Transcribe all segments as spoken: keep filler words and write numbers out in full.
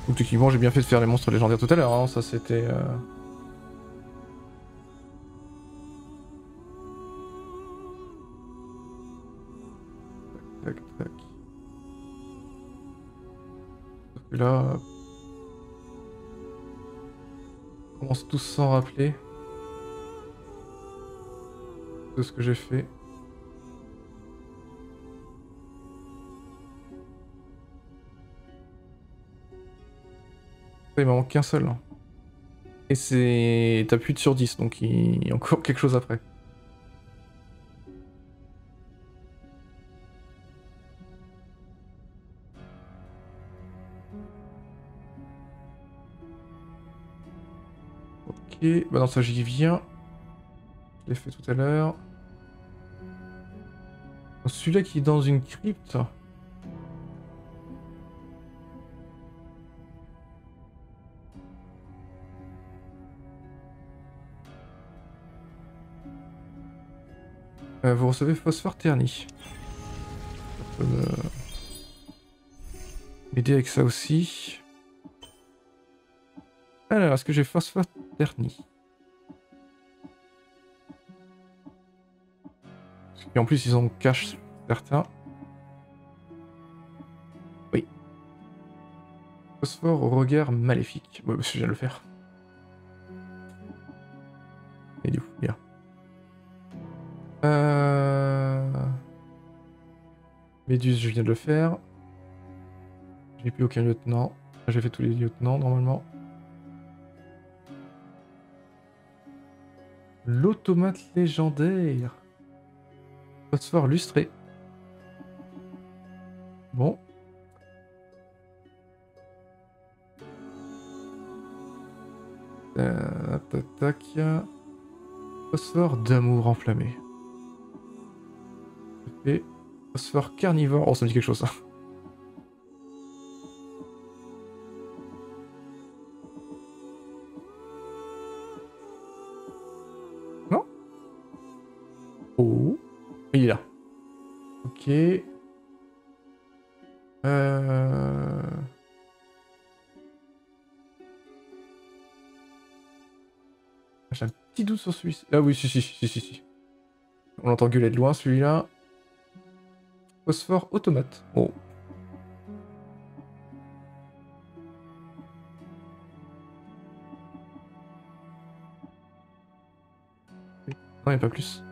Donc techniquement j'ai bien fait de faire les monstres légendaires tout à l'heure, hein. Ça c'était... Euh... Tac, tac, tac. Sauf que là... On commence tous s'en rappeler de ce que j'ai fait. Il m'en manque qu'un seul. Hein. Et c'est... T'as plus de sur dix, donc il y a encore quelque chose après. Ok, bah non ça j'y viens. Je l'ai fait tout à l'heure. Celui-là qui est dans une crypte. Euh, vous recevez phosphore terni. Ça peut m'aider avec ça aussi. Alors, est-ce que j'ai phosphore terni? Et en plus, ils en cachent certains. Oui. Phosphore au regard maléfique. Bon, bah, je viens de le faire. Et du coup, bien. Euh... Méduse, je viens de le faire. J'ai plus aucun lieutenant. J'ai fait tous les lieutenants normalement. L'automate légendaire. Phosphore lustré. Bon. Euh, tac, tac. Phosphore d'amour enflammé. Et phosphore carnivore. Oh, ça me dit quelque chose ça. Non? Oh. Il est là. Ok. Euh... J'ai un petit doute sur celui-ci. Ah oui, si, si, si, si, si. On l'entend gueuler de loin, celui-là. Phosphore automate. Oh. Non, il n'y a pas plus.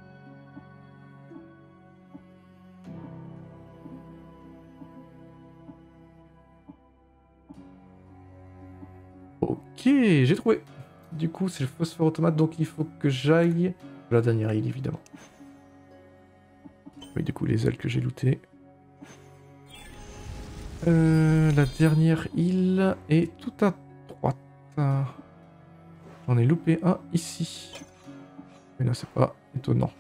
Ok, j'ai trouvé. Du coup, c'est le phosphore automate, donc il faut que j'aille la dernière île, évidemment. Oui, du coup, les ailes que j'ai lootées. Euh, la dernière île est tout à droite. J'en ai loupé un ici. Mais là, c'est pas étonnant.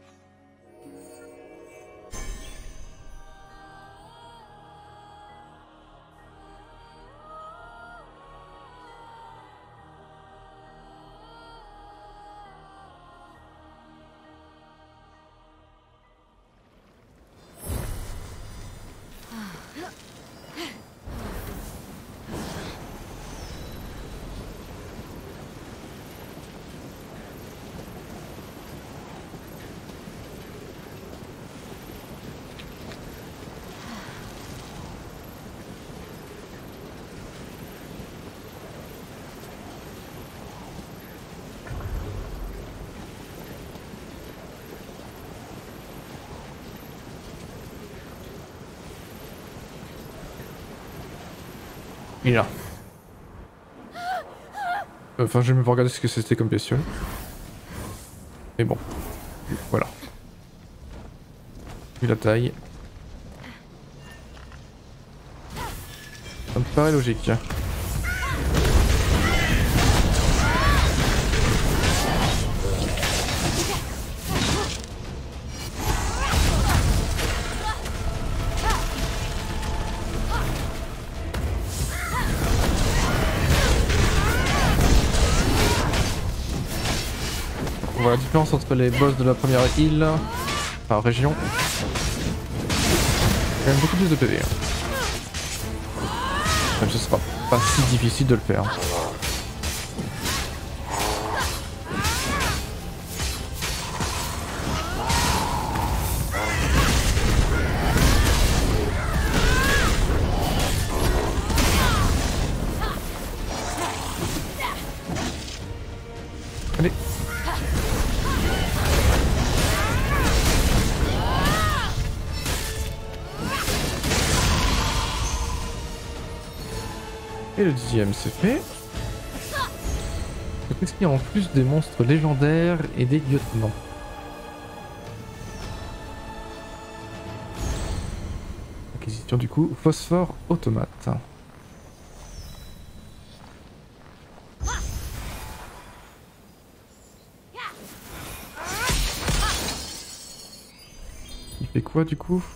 Il est là. Enfin, je vais même pas regarder ce que c'était comme bestiole. Mais bon. Voilà. Vu la taille. Ça me paraît logique. On voit la différence entre les boss de la première île, enfin région. Quand même beaucoup plus de P V. Hein. Même ce sera pas si difficile de le faire. Allez. Et le dixième c'est fait. Qu'est-ce qu'il y a en plus des monstres légendaires et des lieutenants? Acquisition du coup, phosphore automate. Il fait quoi du coup?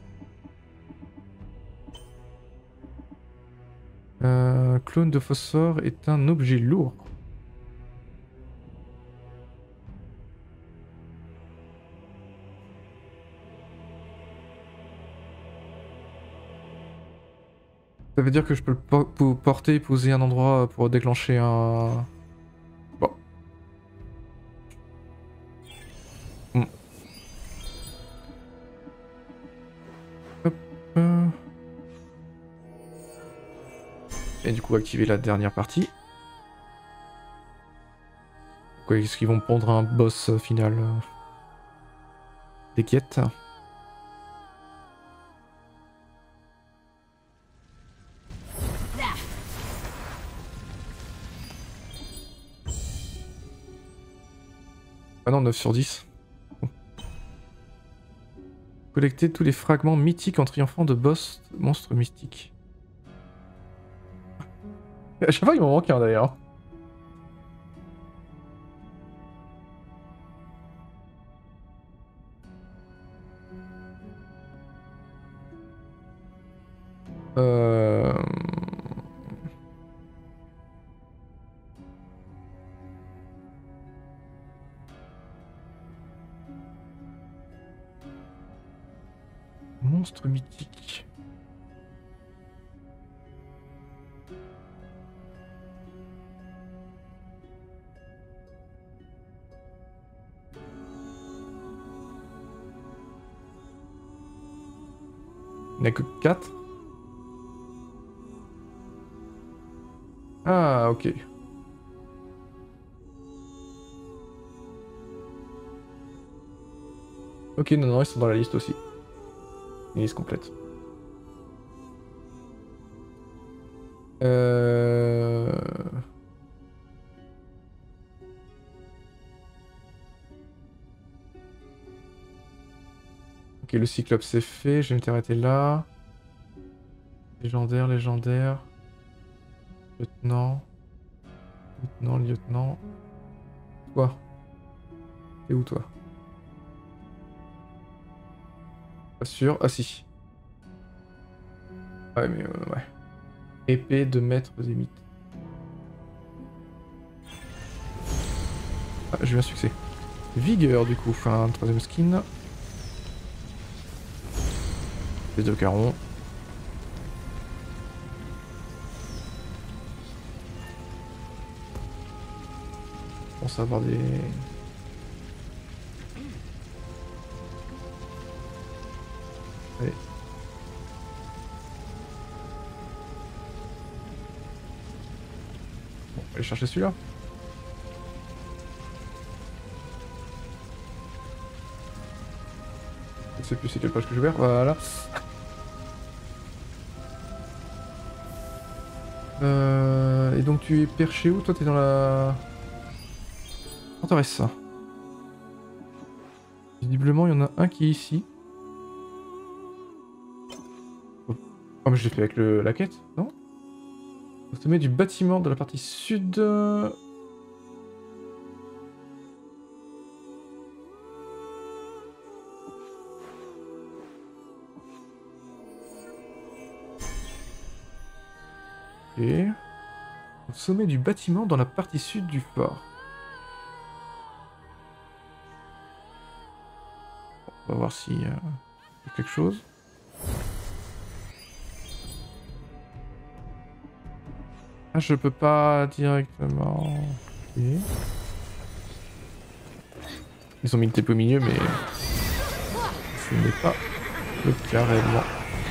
Euh, clone de phosphore est un objet lourd. Ça veut dire que je peux le po po porter et poser un endroit pour déclencher un... Bon. Hmm. Hop. Et du coup activer la dernière partie. Quoi, est-ce qu'ils vont pondre un boss final? Des quêtes. Ah non, neuf sur dix. Collecter tous les fragments mythiques en triomphant de boss monstres mystiques. À chaque fois il m'en manque un d'ailleurs. Euh... Monstre mythique. Il n'y a que quatre. Ah, ok. Ok, non, non, ils sont dans la liste aussi. Une liste complète. Euh... Ok, le cyclope c'est fait, je vais m'être arrêté là. Légendaire, légendaire. Lieutenant. Lieutenant, lieutenant. Toi. T'es où toi? Pas sûr. Ah si. Ouais, mais euh, ouais. Épée de maître des mythes. Ah, j'ai eu un succès. Vigueur du coup, enfin, troisième skin. Les deux carons. Je pense avoir des... Allez. Bon, on va aller chercher celui-là. Je sais plus c'est quelle page que j'ai ouvert, voilà. Euh, et donc tu es perché où? Toi t'es dans la... Forteresse. Visiblement il y en a un qui est ici. Oh mais je l'ai fait avec le... la quête, non? Au sommet du bâtiment de la partie sud... Et... Au sommet du bâtiment dans la partie sud du fort. On va voir s'il y a quelque chose. Ah, je peux pas directement. Ok. Ils ont mis le T P au milieu, mais ce n'est pas le cas réellement.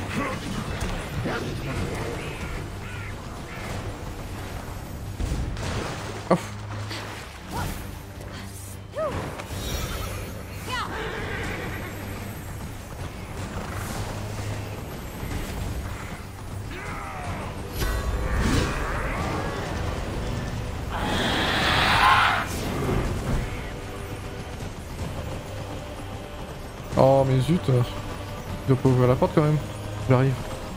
Oh. Oh mais zut, il doit pas ouvrir la porte quand même. J'arrive.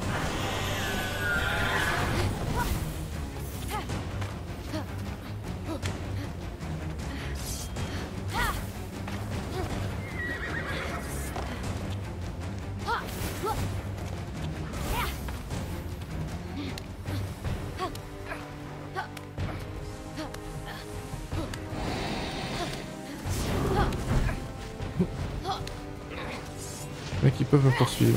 Les mecs ils peuvent me poursuivre.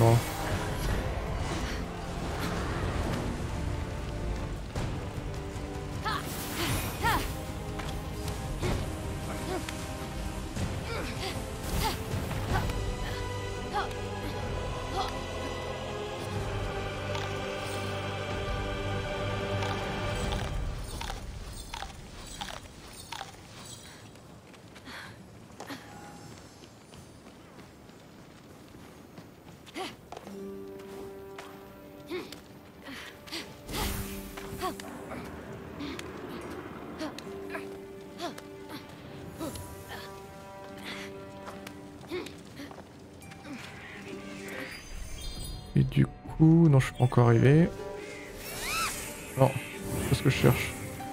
Et du coup, non, je suis pas encore arrivé. Non, c'est pas ce que je cherche.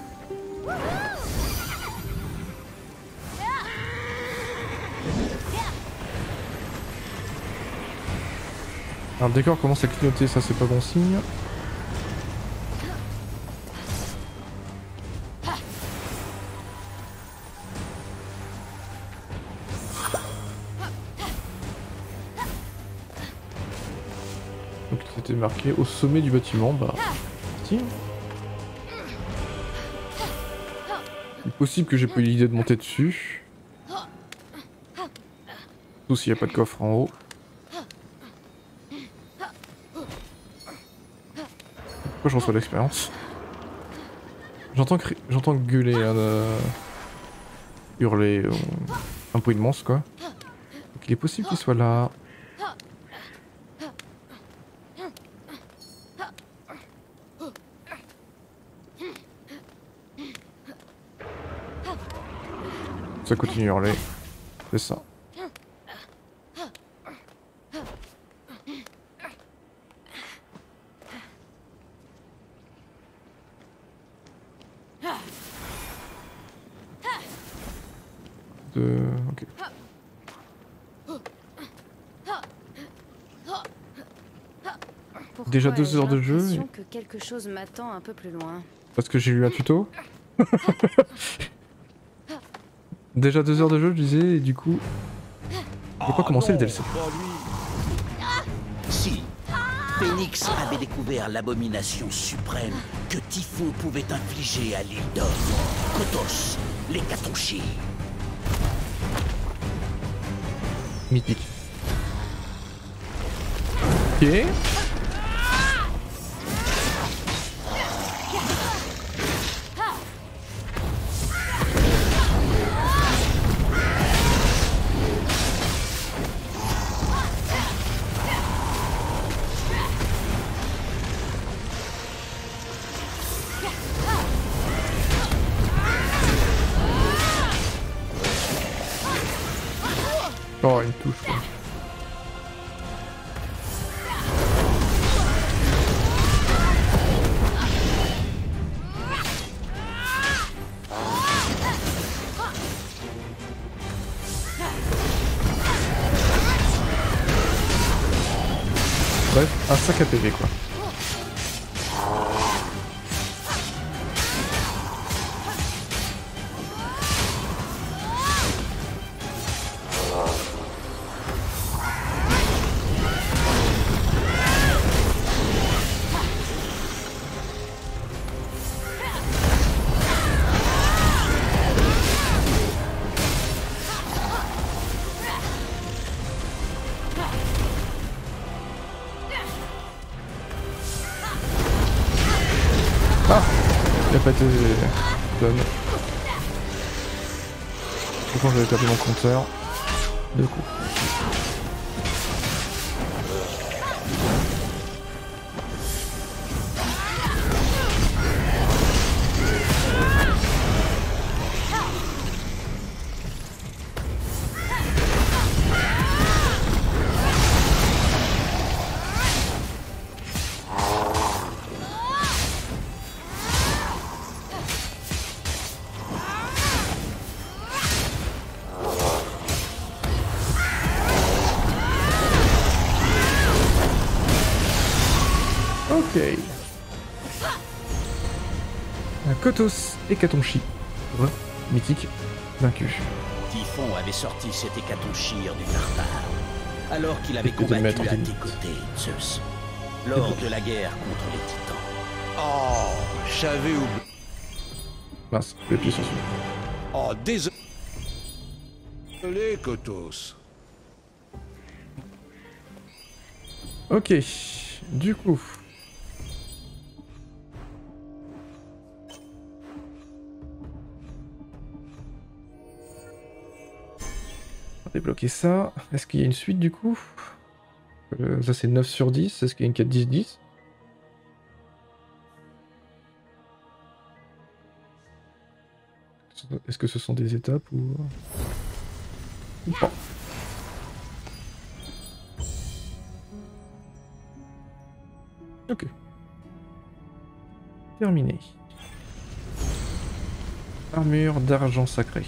Alors le décor commence à clignoter, ça c'est pas bon signe. Donc c'était marqué au sommet du bâtiment, bah... Si. Il est possible que j'ai pas eu l'idée de monter dessus. Surtout s'il n'y a pas de coffre en haut. Pourquoi je reçois de l'expérience? J'entends cri... j'entends gueuler, hein, euh... hurler, euh... un bruit immense quoi. Donc il est possible qu'il soit là. Ça continue à hurler. C'est ça. De... Ok. Pourquoi Déjà deux heures de jeu. J'ai Et... l'impression que quelque chose m'attend un peu plus loin. Parce que j'ai lu un tuto. Déjà deux heures de jeu, je disais, et du coup... Je peux pas commencer le D L C. Si, Phoenix avait découvert l'abomination suprême que Typhon pouvait infliger à l'île d'Or. Kotos, l'hécatonchire. Mythique. Ok. Oh, il me touche quoi. Bref, un sac à P V quoi. Ah, il a pas été done. Pourquoi j'avais perdu mon compteur? Deux coups. Ok. Un Kotos et Katonchi. Re, mythique, vaincu. Typhon avait sorti cet hécatonchire du Tartare, alors qu'il avait Et que de le combattu mettre en à tes limite. côtés, Zeus, lors de la guerre contre les titans. Oh, j'avais oublié. Mince, je vais appuyer sur celui. Oh, désolé. Désolé, Kotos. Ok, du coup. On va débloquer ça. Est-ce qu'il y a une suite du coup? euh, Ça c'est neuf sur dix. Est-ce qu'il y a une quatre dix dix? Est-ce que ce sont des étapes ou... ou pas? Ok. Terminé. Armure d'argent sacré.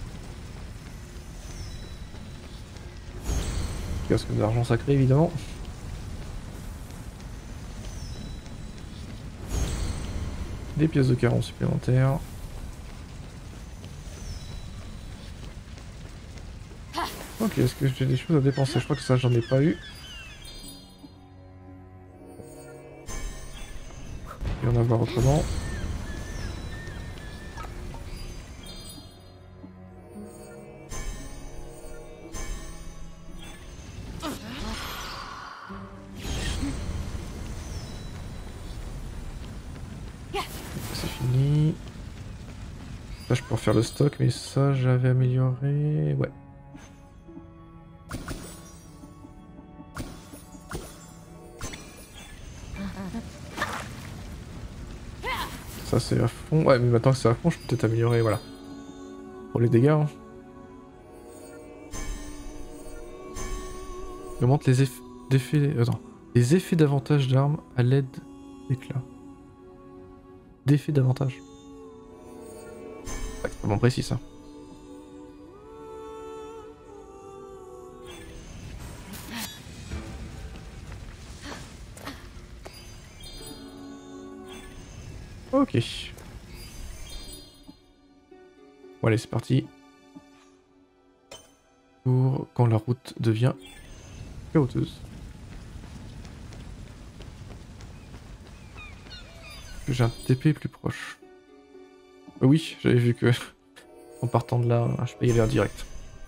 Casque d'argent sacré évidemment. Des pièces de caron supplémentaires. Ok, est-ce que j'ai des choses à dépenser? Je crois que ça j'en ai pas eu. Il va y en avoir autrement. C'est fini. Ça je peux refaire le stock, mais ça j'avais amélioré. Ouais. Ça c'est à fond. Ouais, mais maintenant que c'est à fond, je peux peut-être améliorer, voilà. Pour les dégâts. Hein. Il augmente les effets d'effets. Attends. Les effets d'avantage d'armes à l'aide d'éclats. D'effets d'avantage. Ouais, c'est vraiment précis ça. Ok. Bon allez, c'est parti. Pour quand la route devient chaoteuse. J'ai un T P plus proche. Euh, oui, j'avais vu que en partant de là, je peux y aller en direct.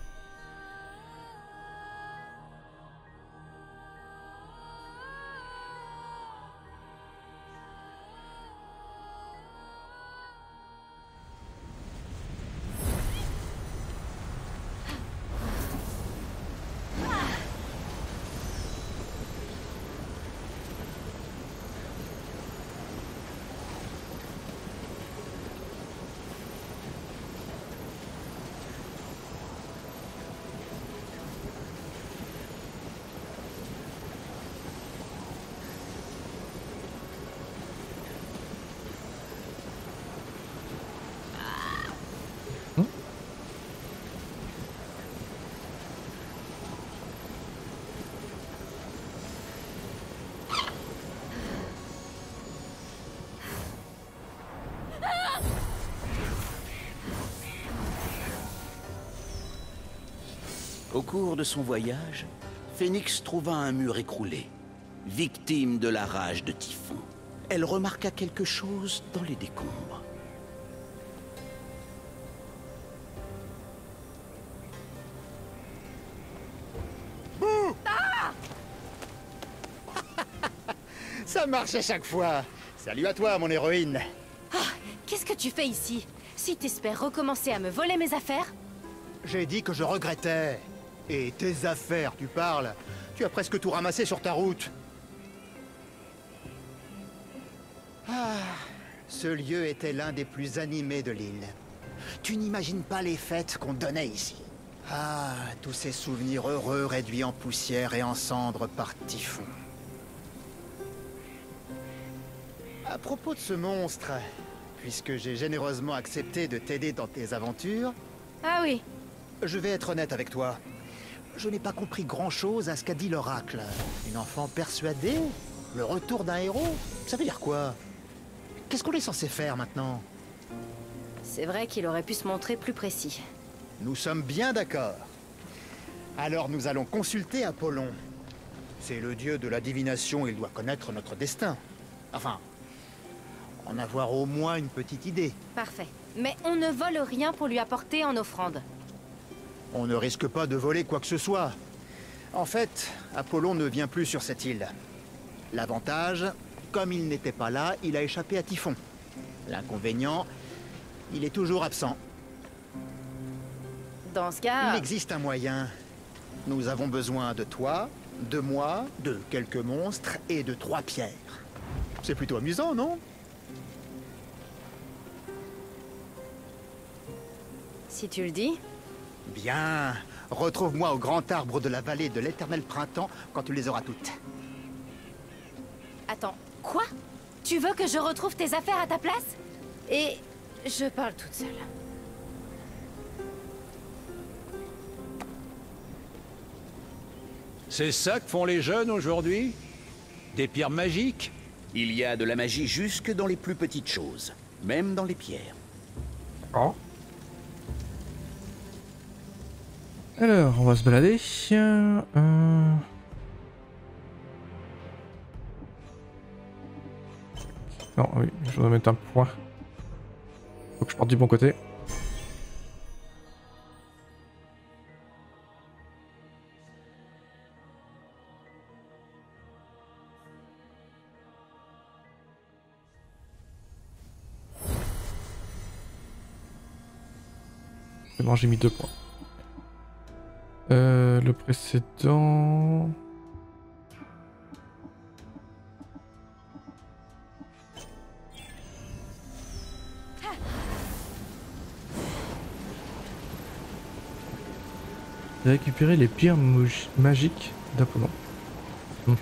Au cours de son voyage, Phénix trouva un mur écroulé, victime de la rage de Typhon. Elle remarqua quelque chose dans les décombres. Ça Ça marche à chaque fois. Salut à toi, mon héroïne. Qu'est-ce que tu fais ici? Si t'espères recommencer à me voler mes affaires? J'ai dit que je regrettais. Et tes affaires, tu parles? Tu as presque tout ramassé sur ta route. Ah, ce lieu était l'un des plus animés de l'île. Tu n'imagines pas les fêtes qu'on donnait ici. Ah, tous ces souvenirs heureux réduits en poussière et en cendres par Typhon. À propos de ce monstre, puisque j'ai généreusement accepté de t'aider dans tes aventures, Ah oui, je vais être honnête avec toi. Je n'ai pas compris grand-chose à ce qu'a dit l'oracle. Une enfant persuadée? Le retour d'un héros? Ça veut dire quoi? Qu'est-ce qu'on est censé faire maintenant? c'est vrai qu'il aurait pu se montrer plus précis. Nous sommes bien d'accord. Alors nous allons consulter Apollon. C'est le dieu de la divination, il doit connaître notre destin. Enfin, en avoir au moins une petite idée. Parfait. Mais on ne vole rien pour lui apporter en offrande. On ne risque pas de voler quoi que ce soit. En fait, Apollon ne vient plus sur cette île. L'avantage, comme il n'était pas là, il a échappé à Typhon. L'inconvénient, il est toujours absent. Dans ce cas... Il existe un moyen. Nous avons besoin de toi, de moi, de quelques monstres et de trois pierres. C'est plutôt amusant, non? Si tu le dis. Bien. Retrouve-moi au grand arbre de la vallée de l'éternel printemps quand tu les auras toutes. Attends, quoi? Tu veux que je retrouve tes affaires à ta place? Et je parle toute seule. C'est ça que font les jeunes aujourd'hui? Des pierres magiques? Il y a de la magie jusque dans les plus petites choses, même dans les pierres. Oh. Alors, on va se balader. Euh... Non, oui, je dois mettre un point. Faut que je parte du bon côté. Non, j'ai mis deux points. Euh, le précédent... J'ai récupéré les pierres magiques d'Apollon. Mm-hmm.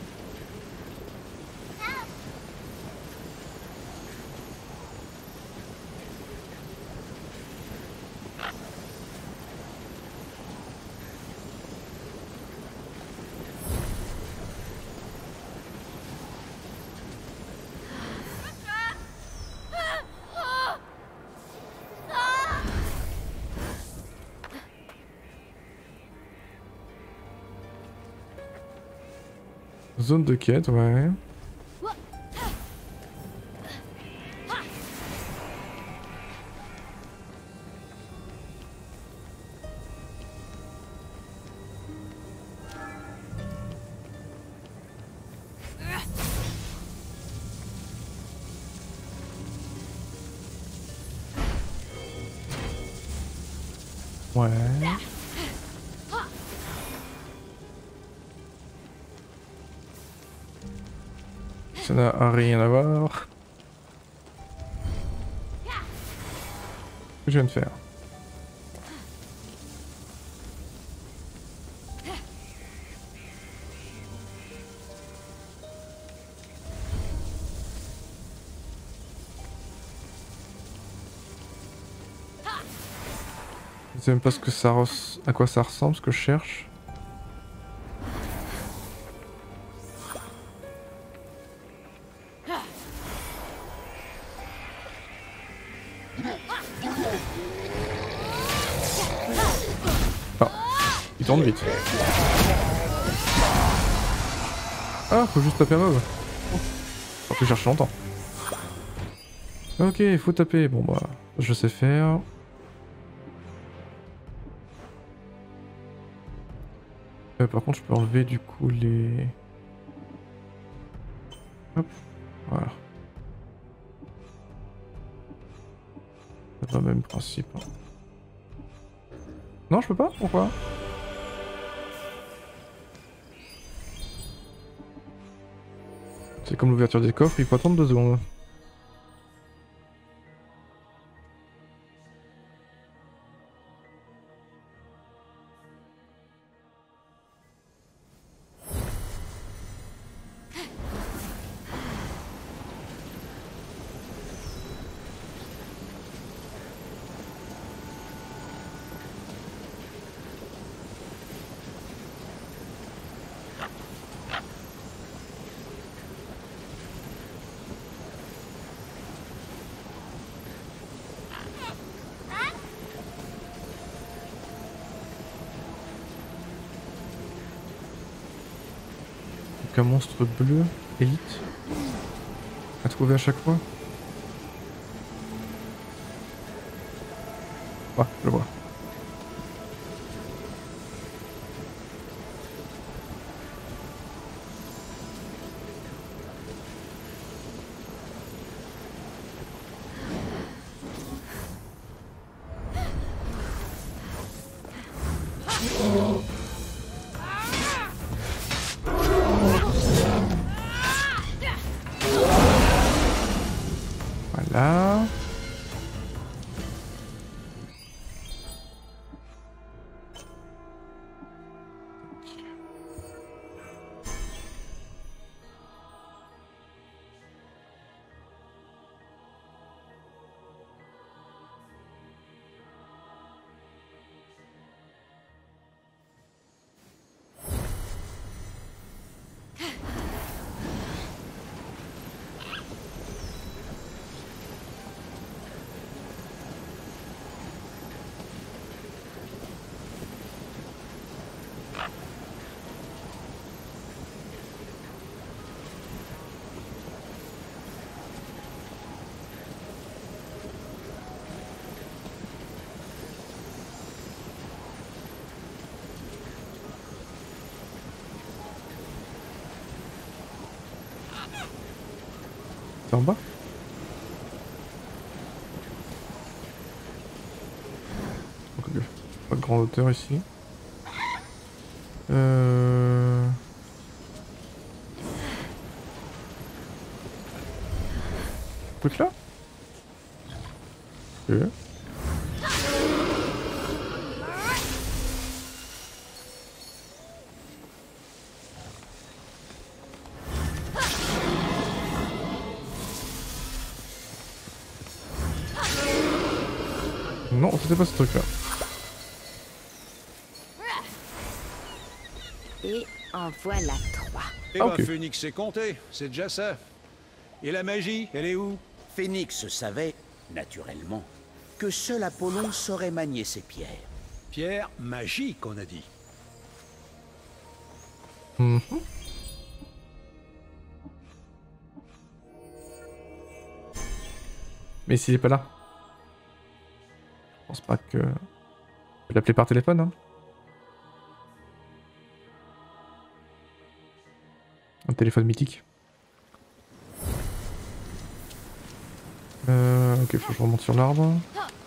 Zone de quête, ouais. Ouais. Ça n'a rien à voir. Qu'est-ce que je viens de faire? Je sais même pas ce que ça res... à quoi ça ressemble, ce que je cherche. Il tourne vite. Ah, faut juste taper un mob. Faut plus chercher longtemps. Ok, faut taper. Bon bah, je sais faire. Euh, par contre, je peux enlever du coup les... Hop, voilà. C'est pas le même principe. Hein. Non, je peux pas? Pourquoi? C'est comme l'ouverture des coffres, il faut attendre deux secondes. Un monstre bleu, élite, à trouver à chaque fois. Ouais, je le vois. Voilà. C'est en bas? Okay. Pas de grande hauteur ici. Euh... Écoute là? Okay. Non, c'était pas ce truc là. Et en voilà trois. Eh Ah, ben, ok. Phénix c'est compté, c'est déjà ça. Et la magie, elle est où? Phénix savait, naturellement, que seul Apollon saurait manier ces pierres. Pierre magique, on a dit. Mmh. Mais s'il est pas là, je pense pas que... Je vais l'appeler par téléphone, hein. Un téléphone mythique. Euh, ok, faut que je remonte sur l'arbre.